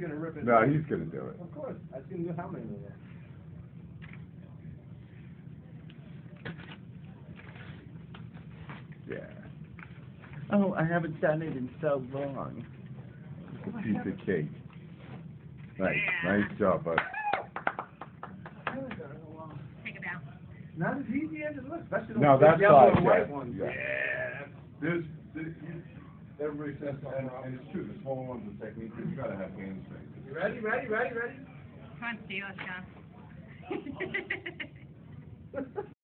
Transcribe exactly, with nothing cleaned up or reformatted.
gonna rip it. No, he's gonna do it. Of course. I've seen him do how many of that? Yeah. Oh, I haven't done it in so long. It's a piece of cake. Nice, nice job, bud. Take it out. Not as easy as it looks, especially No, those that's big yellow size, and white yeah. ones. Yeah. Yeah. There's, there's, everybody says, and, and it's true, the smaller ones are technique, you gotta have hand strength. You ready, ready, ready, ready? Come on, steal us, John.